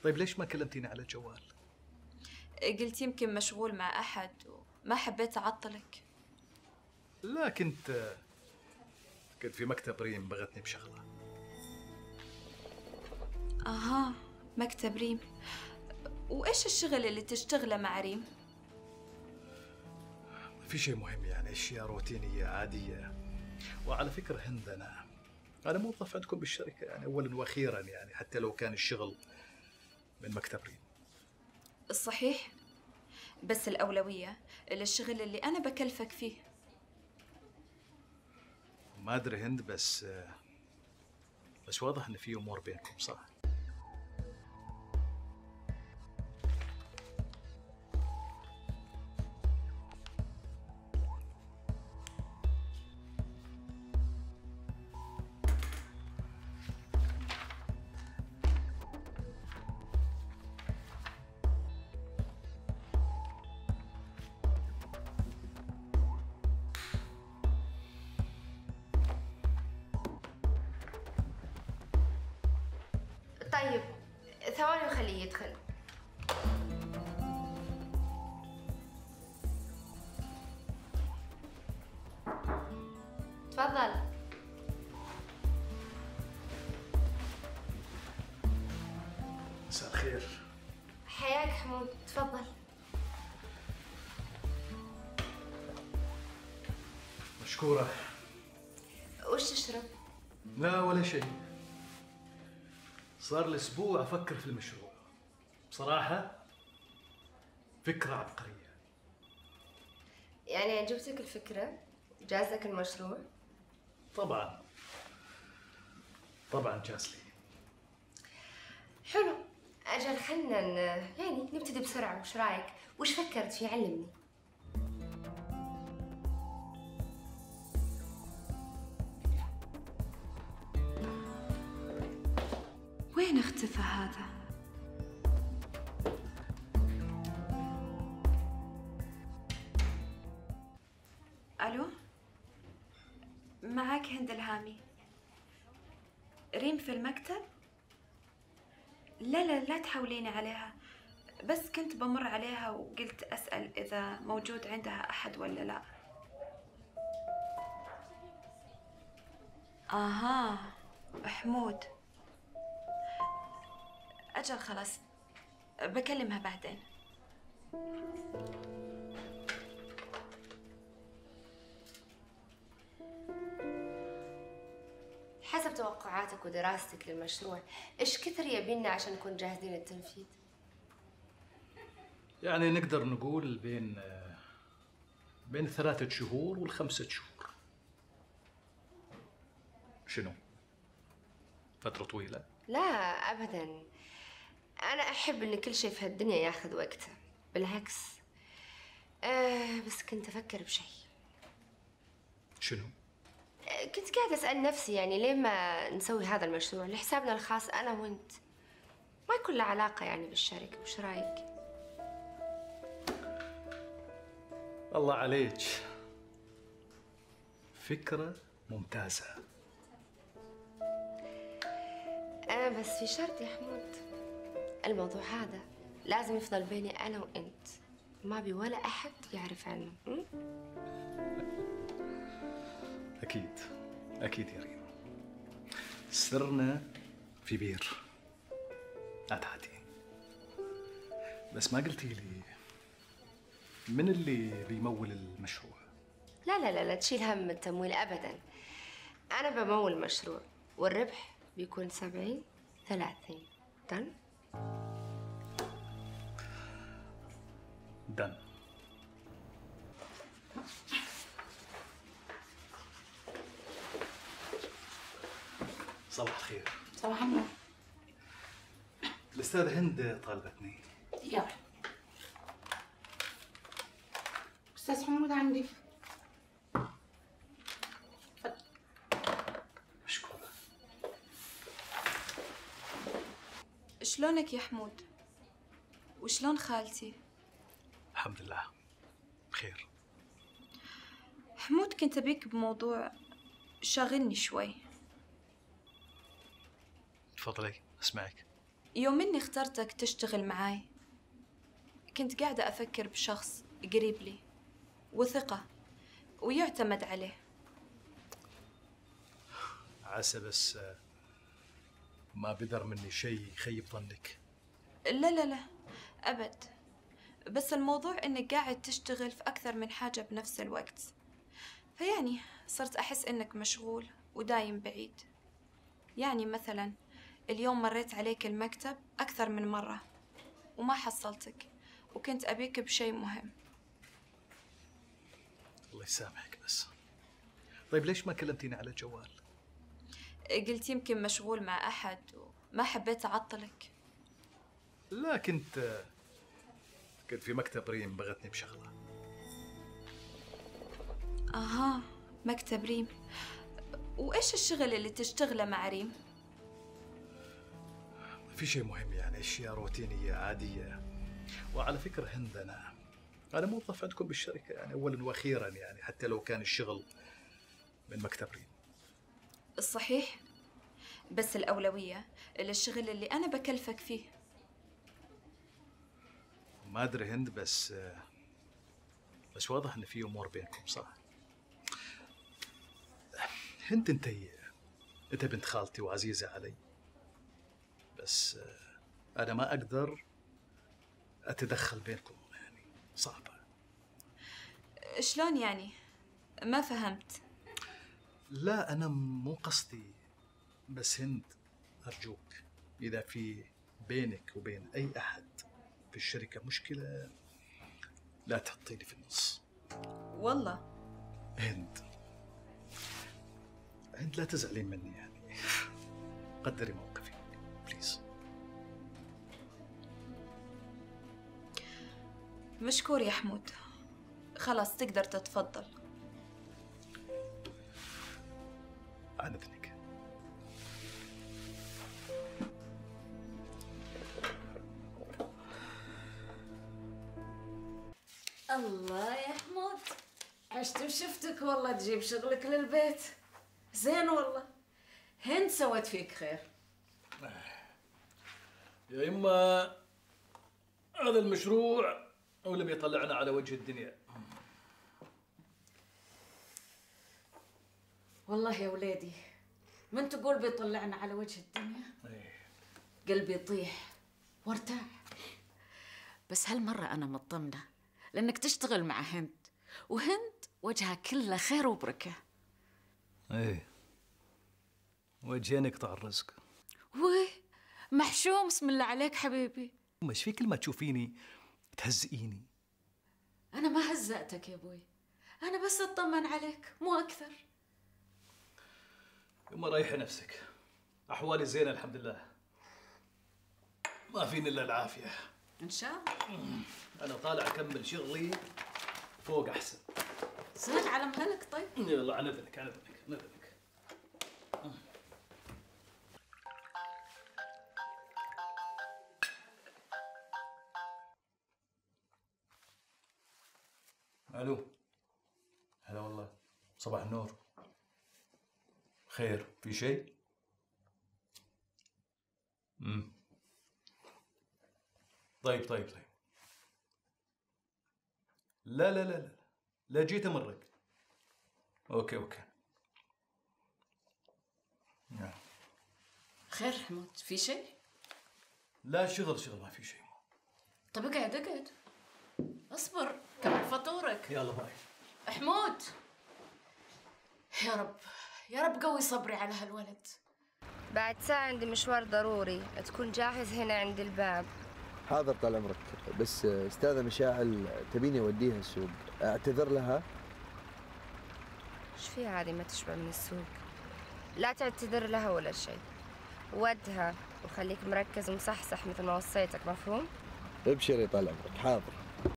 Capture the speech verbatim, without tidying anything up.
طيب ليش ما كلمتيني على الجوال؟ قلت يمكن مشغول مع أحد وما حبيت أعطلك. لا كنت كنت في مكتب ريم بغتني بشغلة. أها، مكتب ريم. وإيش الشغل اللي تشتغله مع ريم؟ ما في شيء مهم يعني، أشياء روتينية عادية. وعلى فكرة هند، أنا أنا موظف عندكم بالشركة يعني أولاً وأخيراً، يعني حتى لو كان الشغل من مكتب ريم. الصحيح، بس الأولوية للشغل اللي أنا بكلفك فيه. ما أدري هند، بس بس واضح إن في أمور بينكم، صح؟ طيب ثواني وخليه يدخل. تفضل. مساء الخير. حياك حمود، تفضل. مشكورة. وش تشرب؟ لا ولا شيء، صار لي أسبوع أفكر في المشروع. بصراحة فكرة عبقرية. يعني عجبتك الفكرة؟ جازك المشروع؟ طبعا طبعا جاز لي. حلو، أجل خلنا يعني نبتدي بسرعة. وش رايك؟ وش فكرت فيه؟ علمني. وين اختفى هذا؟ ألو، معك هند الهامي. ريم في المكتب؟ لا لا لا تحوليني عليها، بس كنت بمر عليها وقلت أسأل إذا موجود عندها أحد ولا لا. آها، حمود. أجل خلاص، بكلمها بعدين. حسب توقعاتك ودراستك للمشروع، إيش كثر يبينا عشان نكون جاهزين للتنفيذ؟ يعني نقدر نقول بين بين ثلاثة شهور والخمسة شهور. شنو؟ فترة طويلة؟ لا أبداً، أنا أحب إن كل شيء في هالدنيا ياخذ وقته، بالعكس. آه بس كنت أفكر بشيء. شنو؟ آه كنت قاعدة أسأل نفسي، يعني ليه ما نسوي هذا المشروع لحسابنا الخاص أنا وأنت، ما يكون له علاقة يعني بالشركة. وش رأيك؟ الله عليك، فكرة ممتازة. آه بس في شرط يا حمود، الموضوع هذا لازم يفضل بيني أنا وأنت، ما بي ولا أحد يعرف عنه. م? أكيد أكيد يا ريم، سرنا في بير. لا تعدين. بس ما قلتي لي من اللي بيمول المشروع؟ لا لا لا لا تشيل هم التمويل أبداً. أنا بمول المشروع والربح بيكون سبعين ثلاثين. دن؟ دن. صباح الخير. صباح النور. الأستاذة هند طالبتني. يلا. أستاذ حمود عندي. تفضل. مشكورة. شلونك يا حمود؟ وشلون خالتي؟ الحمد لله بخير. حمود، كنت أبيك بموضوع شاغلني شوي. تفضلي اسمعك. يوم إني اخترتك تشتغل معاي كنت قاعدة أفكر بشخص قريب لي وثقة ويعتمد عليه. عسى بس ما بدر مني شيء يخيب ظنك. لا لا لا أبد، بس الموضوع إنك قاعد تشتغل في أكثر من حاجة بنفس الوقت، فيعني صرت أحس إنك مشغول ودايم بعيد. يعني مثلا اليوم مريت عليك المكتب أكثر من مرة وما حصلتك، وكنت أبيك بشيء مهم. الله يسامحك بس. طيب ليش ما كلمتيني على الجوال؟ قلت يمكن مشغول مع أحد وما حبيت أعطلك. لا كنت كنت في مكتب ريم بغتني بشغلة. أها، مكتب ريم. وإيش الشغل اللي تشتغله مع ريم؟ في شيء مهم يعني، أشياء روتينية عادية. وعلى فكرة هند، أنا أنا موظف عندكم بالشركة يعني أولاً وأخيراً يعني، حتى لو كان الشغل من مكتب ريم. الصحيح، بس الأولوية للشغل اللي أنا بكلفك فيه. ما أدري هند، بس بس واضح إن في أمور بينكم، صح؟ هند، أنت أنت بنت خالتي وعزيزة علي، بس أنا ما أقدر أتدخل بينكم، يعني صعبة. شلون يعني؟ ما فهمت. لا أنا مو قصدي، بس هند أرجوك إذا في بينك وبين أي أحد في الشركة مشكلة لا تحطيني في النص. والله هند هند لا تزعلين مني يعني، قدري موقفي بليز. مشكور يا حمود، خلاص تقدر تتفضل. عن إذنك. الله يا حمود، عشت وشفتك والله تجيب شغلك للبيت. زين والله، هند سوت فيك خير. يا إما هذا المشروع هو اللي بيطلعنا على وجه الدنيا. والله يا ولادي من تقول بيطلعنا على وجه الدنيا قلبي يطيح وارتاح. بس هالمرة أنا مطمنة لأنك تشتغل مع هند، وهند وجهها كله خير وبركة. ايه وجهين يقطع الرزق. وي محشوم، بسم الله عليك حبيبي. ايش في كل ما تشوفيني تهزئيني؟ أنا ما هزأتك يا أبوي، أنا بس أطمن عليك مو أكثر. يما ريحي نفسك، أحوالي زينة الحمد لله، ما فيني إلا العافية إن شاء الله. أنا طالع أكمل شغلي فوق أحسن. زين على مهلك. طيب يلا عن إذنك عن إذنك عن إذنك. ألو، هلا والله، صباح النور. خير، في شيء؟ امم طيب طيب طيب. لا لا لا لا لا جيت امرك. اوكي اوكي. نعم. خير حمود، في شيء؟ لا شغل شغل، ما في شيء. طب اقعد اقعد، اصبر كمل فطورك. يلا باي. حمود، يا رب يا رب قوي صبري على هالولد. بعد ساعة عندي مشوار ضروري، تكون جاهز هنا عند الباب. حاضر طال عمرك، بس استاذة مشاعل تبيني اوديها السوق، اعتذر لها. ايش فيها هذه ما تشبع من السوق؟ لا تعتذر لها ولا شيء، ودها وخليك مركز ومصحصح مثل ما وصيتك، مفهوم؟ ابشري طال عمرك، حاضر.